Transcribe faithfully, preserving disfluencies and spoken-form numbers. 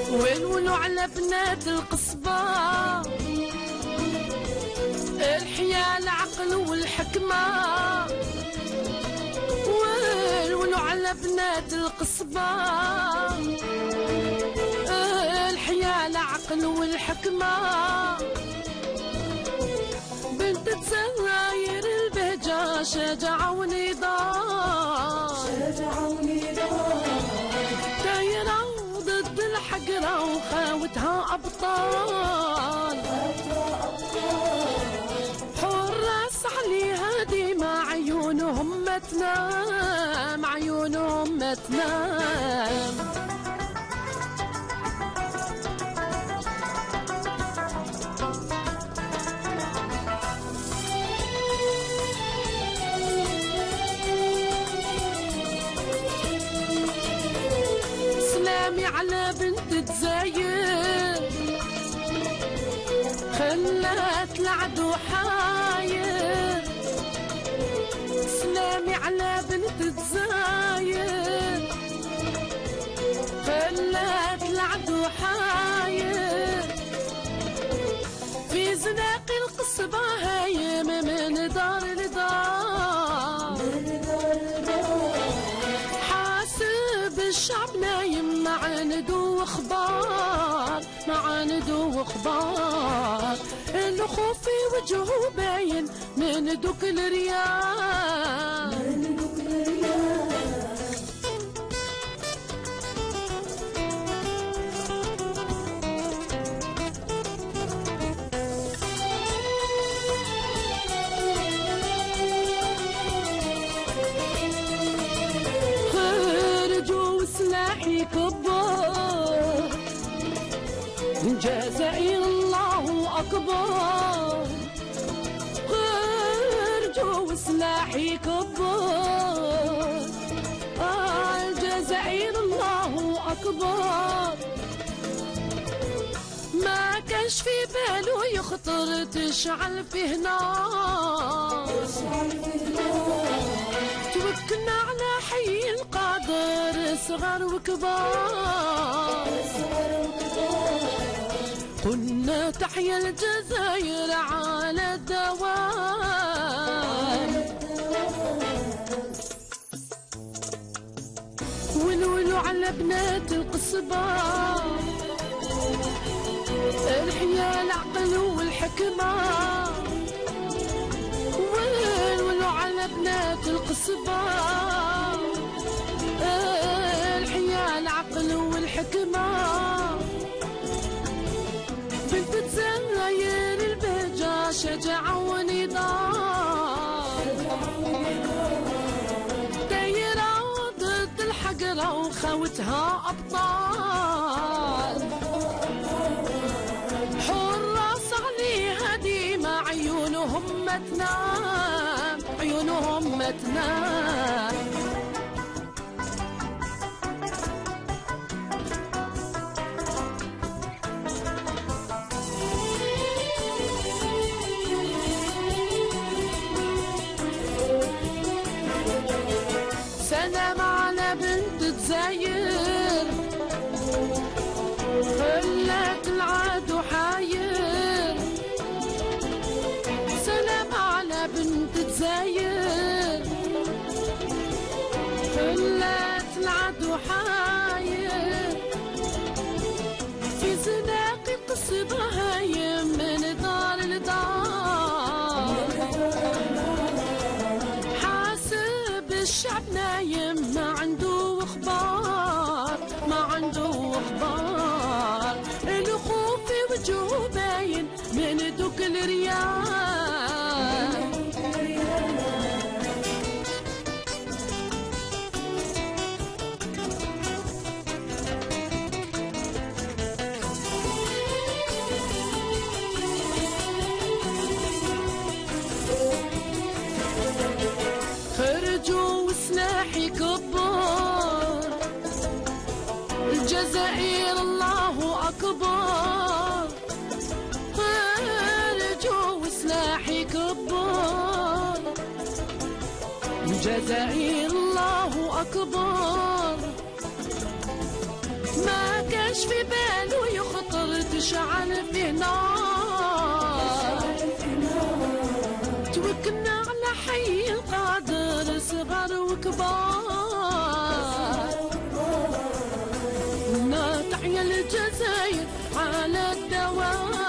ونولوا على بنات القصبة الحياة العقل والحكمة، ونولوا على بنات القصبة الحياة العقل والحكمة. بنت تساير البهجة شجاعة ونضال، شجاعة ونضال دايرة ضد الحقرة وخاوتها أبطال، حراس عليها ديما عيونهم ما تنام، عيونهم ما تنام. سلامي على بنت تزاير خلات العدو حاير، سلامي على بنت تزاير خلات العدو حاير، في زناق القصبة هايم من دار لدار، حاسب الشعب نايم مع ندو اخبار، مع ندو اخبار، الخوف في وجهه باين من دوك الرياح، من دوك الرياح. خرجوا سلاحي كبار، جزائر الله أكبر، خرجوا سلاحي كبار، الجزائر الله أكبر، ما كانش في باله يخطر تشعل فيه نار، توكلنا على حي القادر صغار وكبار، قلنا تحيا الجزائر على الدوام، ونولوا على بنات القصبة الحياة العقل والحكمة، ونولوا على بنات القصبة الحياة العقل والحكمة، بنت تزاير البهجة شجاعة ونضال، دايرة ضد الحقرة وخاوتها أبطال، حراس عليها ديما عيونهم ما تنام، عيونهم ما تنام. سلام على بنت تزاير خلات العدو حاير، سلام على بنت تزاير خلات العدو حاير، في زناق القصبة هايم من دار لدار، حاسب الشعب نايم ما عنده اخبار، ما عنده اخبار، الخوف في وجهه باين من دوك الرياح. خرجوا سلاحي كبار، الجزائر الله أكبر، خرجوا سلاحي كبار، الجزائر الله أكبر، ما كانش اش في باله يخطر تشعل في نار توكلنا على حي القادر صغار وكبار تحيا الجزائر على الدوام